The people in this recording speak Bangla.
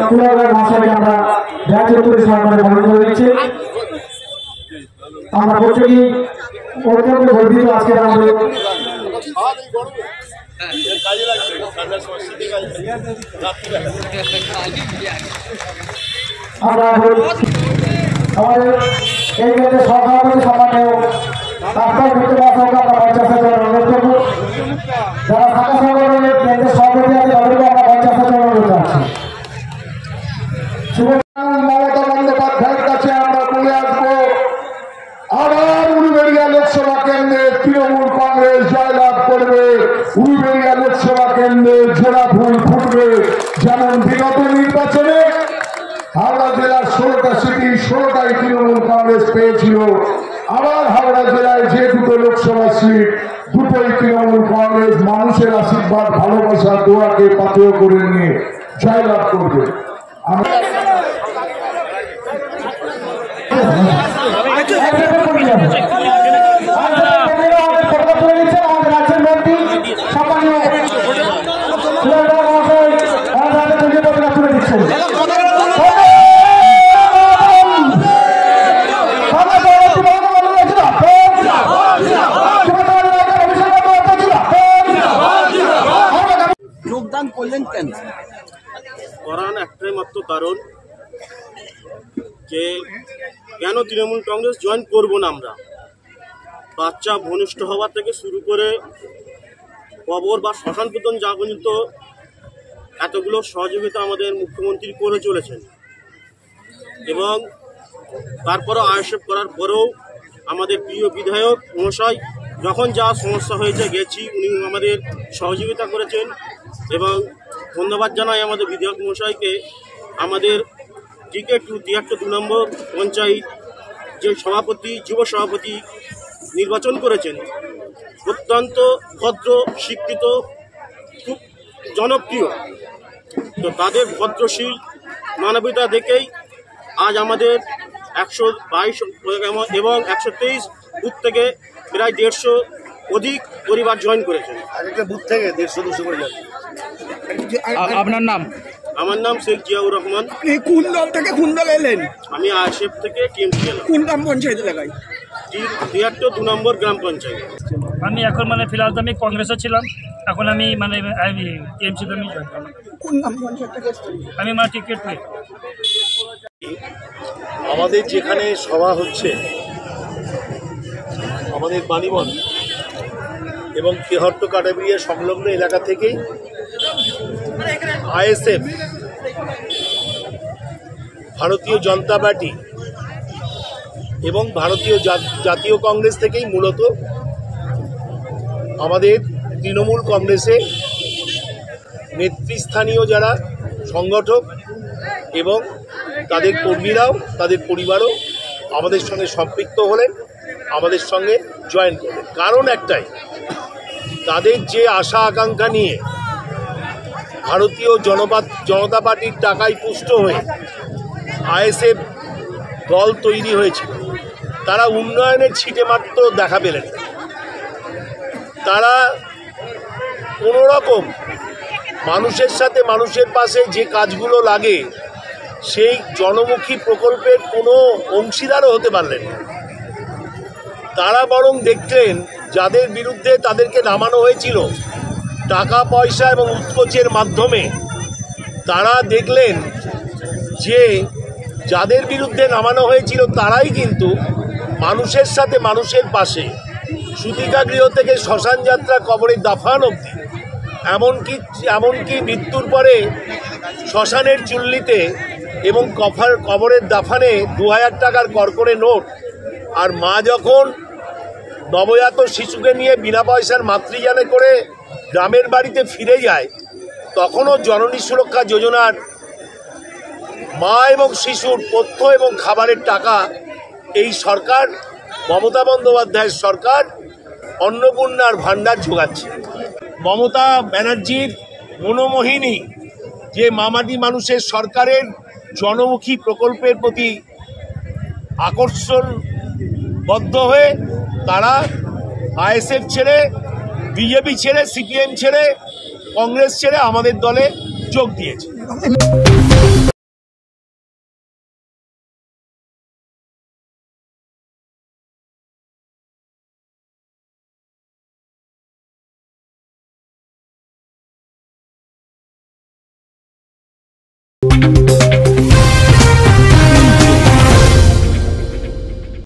কুলাঘাট মহাশয়কে আমরা ব্যাচত্তরের সহকারে বরণ করে দিচ্ছি। আমরা প্রত্যেকেই অত্যন্ত গর্বিত আজকে আমাদের আমাদের এই ক্ষেত্রে সভাপতি সম্মানীয় ডাক্তার যারা ঢাকা শহরের কেন্দ্রের সভাপতি আছে তাদেরকে আমরা 50,000 টাকা অনুরোধ জানাচ্ছি। মমতা বন্দ্যোপাধ্যায়ের কাছে আমরা বলে আসবো, আবার উলুবেড়িয়া লোকসভা কেন্দ্রে তৃণমূল কংগ্রেস জয়লাভ করবে। উলুবেড়িয়া লোকসভা কেন্দ্রে ঝোড়া ফুল ফুটবে। যেমন বিগত নির্বাচনে হাওড়া জেলার 16টা সিটি 16টাই তৃণমূল কংগ্রেস পেয়েছিল, আবার হাওড়া জেলায় যে দুটো লোকসভা সিট দুটোই তৃণমূল কংগ্রেস মানুষের আশীর্বাদ ভালোবাসা দোয়াকে পাথেয় করে নিয়ে জয়লাভ করবে। যোগদান করলেন কেন? করার একটাই মাত্র কারণ যে কেন তৃণমূল কংগ্রেস জয়েন করব না আমরা। বাচ্চা ঘনিষ্ঠ হওয়া থেকে শুরু করে কবর বা শ্মশান পতন যা পর্যন্ত এতগুলো সহযোগিতা আমাদের মুখ্যমন্ত্রী করে চলেছেন, এবং তারপরও আইএসএফ করার পরেও আমাদের প্রিয় বিধায়ক মহাশয় যখন যা সমস্যা হয়েছে গেছি উনি আমাদের সহযোগিতা করেছেন। এবং ধন্যবাদ জানাই আমাদের বিধায়ক মহাশয়কে, আমাদের ক্রিকেট 2 নম্বর পঞ্চায়েত যে সভাপতি যুব সভাপতি নির্বাচন করেছেন, অত্যন্ত ভদ্র শিক্ষিত খুব জনপ্রিয়। তো তাদের ভদ্রশীল মানবিকতা দেখেই আজ আমাদের 122 এবং 123 বুথ থেকে প্রায় 150 অধিক পরিবার জয়েন করেছেন। একটা বুথ থেকে 150-200 করে যাবে। আপনার নাম? আমার নাম শেখ জিয়াউর রহমান। কোন দল থেকে কোন দল এলেন? আমি আইএসএফ থেকে টিএমসি এলাম। কোন গ্রাম পঞ্চায়েত এলাকায়? 2 নম্বর গ্রাম পঞ্চায়েত। আমি এখন ফিলহাল তো আমি কংগ্রেসে ছিলাম, এখন আমি টিএমসিতে আমি জয়েন করলাম। কোন গ্রাম পঞ্চায়েত থেকে? আমি টিকিট পেয়ে আমাদের যেখানে সভা হচ্ছে আমাদের বাণীবন এবং তেহট্ট কাটাবিয়া সংলগ্ন এলাকা থেকেই আইএসএফ ভারতীয় জনতা পার্টি এবং ভারতীয় জাতীয় কংগ্রেস থেকেই মূলত আমাদের তৃণমূল কংগ্রেসে নেতৃস্থানীয় যারা সংগঠক এবং তাদের কর্মীরাও তাদের পরিবারও আমাদের সঙ্গে সম্পৃক্ত হলেন, আমাদের সঙ্গে জয়েন করলেন। কারণ একটাই, তাদের যে আশা আকাঙ্ক্ষা নিয়ে ভারতীয় জনতা পার্টির টাকায় পুষ্ট হয়ে আইএসএফ দল তৈরি হয়েছিল, তারা উন্নয়নের ছিটে মাত্র দেখা পেলেন। তারা কোনো রকম মানুষের সাথে মানুষের পাশে যে কাজগুলো লাগে সেই জনমুখী প্রকল্পের কোনো অংশীদারও হতে পারলেন না। তারা বরং দেখলেন যাদের বিরুদ্ধে তাদেরকে নামানো হয়েছিল টাকা পয়সা এবং উৎকোচের মাধ্যমে, তারা দেখলেন যে যাদের বিরুদ্ধে নামানো হয়েছিল তারাই কিন্তু মানুষের সাথে মানুষের পাশে, সুতিকাগৃহ থেকে শ্মশান যাত্রা, কবরের দাফান অবধি, এমনকি মৃত্যুর পরে শ্মশানের চুল্লিতে এবং কবরের দাফানে 2000 টাকার করকরে নোট। আর মা যখন নবজাত শিশুকে নিয়ে বিনা পয়সার মাতৃযানে করে গ্রামের বাড়িতে ফিরে যায়, তখনও জননী সুরক্ষা যোজনার মা এবং শিশুর পথ্য এবং খাবারের টাকা এই সরকার, মমতা বন্দ্যোপাধ্যায়ের সরকার অন্নপূর্ণার ভাণ্ডার যোগাচ্ছে। মমতা ব্যানার্জির মনোমোহিনী যে মামাটি মানুষের সরকারের জনমুখী প্রকল্পের প্রতি আকর্ষণবদ্ধ হয়ে তারা আইএসএফ ছেড়ে, বিজেপি ছেড়ে, সিপিএম ছেড়ে, কংগ্রেস ছেড়ে আমাদের দলে যোগ দিয়েছে। Thank you.